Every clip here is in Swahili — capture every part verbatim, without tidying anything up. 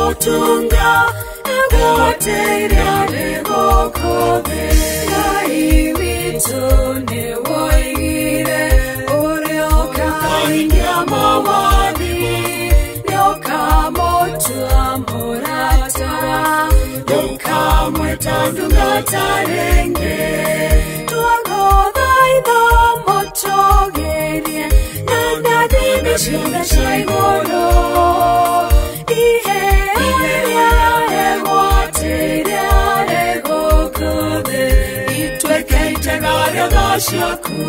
Otunga Egoteria Gokove Iwitone Woigire Orioka Ingamawadi Yoka Motua Morata Yoka Mwetandunga Tarenge Tuagoda Ida Mochogerie Nanda Dibishina Shaigoro Ihe Aria Egoteria Gokove Itwe Keitagaria Dashaku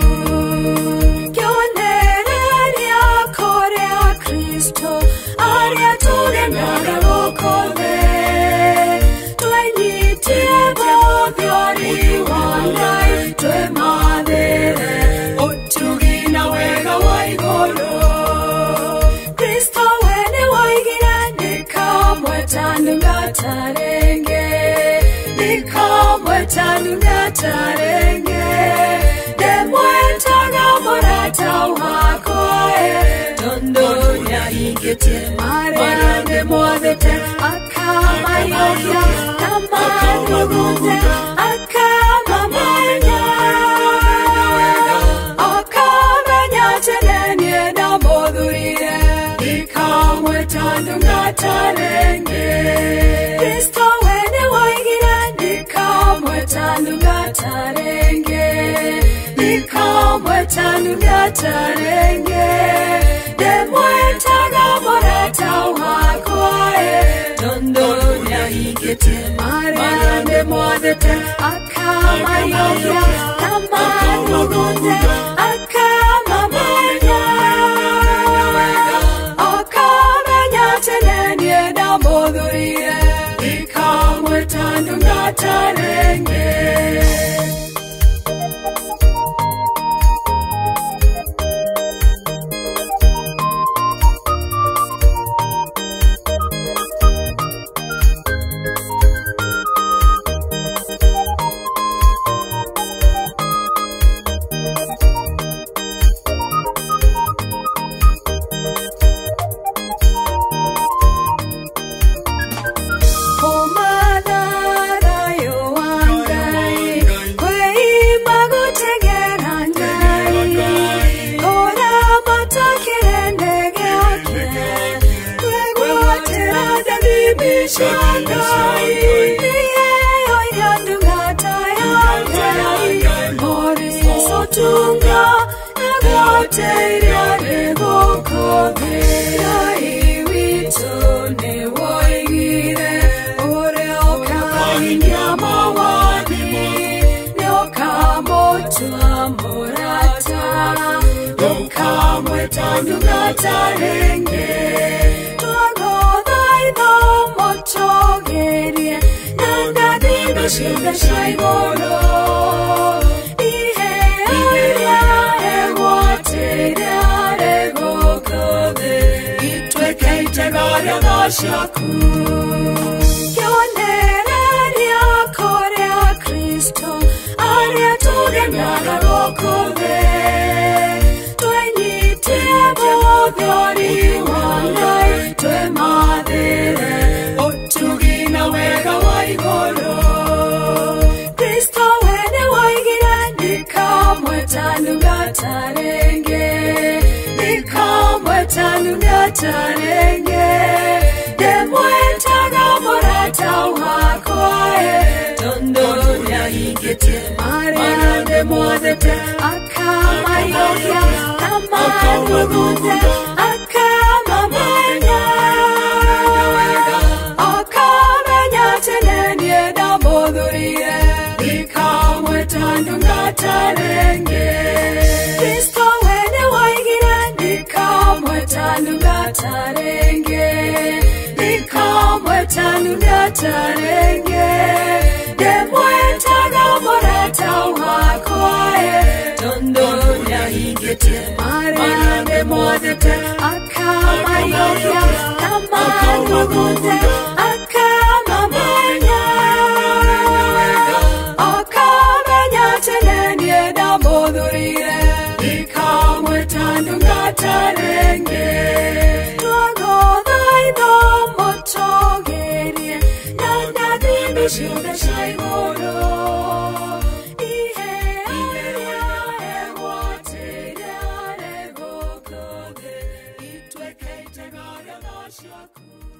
Kyoneria Korea Kristo Aria Tugenara Gokove Twenyitie Bobiori Wandai Twe Madere Otugina Wega Waigoro Kristo Wene Waigira Nikamwe Tanunga Tarenge Nikamwe Tanunga Tarenge Demwetaga Morata Wakoe Dondonya Igete Mare Demoadete Akama Yoya Tamano Gunte Akama Manya Akama Nyatelenye Namodurie Nikamwe Tanunga Tarenge Kristo Wene Waigira Nikamwe Tanunga Tarenge Nikamwe Tanunga Tarenge Demwetaga Morata Wakoe Dondonya Igete Mare Demoadete Akama Yoya Tamano Gunte Akama Manya Akama Nyatelenye Namodurie Nikamwe Tanunga Tarenge Maurice Otunga Egoteria Gokove Iwitone Woigire Orioka Ingamawadi Yoka Motua Morata Yoka Mwetandunga Tarenge Tuagoda Ida Mochogerie Nanda Dibishina Shaigoro Ihe Aria Egoteria Gokove Itwe Keitagaria Dashaku Kyoneria Korea Kristo Aria Tugenara Gokove Twenyitie Bobiori Wandai Twe Madere Otugina Wega Waigoro Kristo Wene Waigira Nikamwe Tanunga Tarenge Nikamwe Tanunga Tarenge Demwetaga Morata Wakoe Dondonya Igete Mare Demoadete Akama Yoya Tamano Gunte Akama Manya Akama Nyatelenye Namodurie Nikamwe Tanunga Tarenge Kristo Wene Waigira Nikamwe Tanunga Tarenge Nikamwe Tanunga Tarenge Demwetaga Morata Wakoe Dondonya Igete Mare Demoadete Akama Yoya Tamano Gunte Akama Manya Akama Nyatelenye Namodurie Nikamwe Tanunga Tarenge Tuagoda Ida Mochogerie Yanoshwaku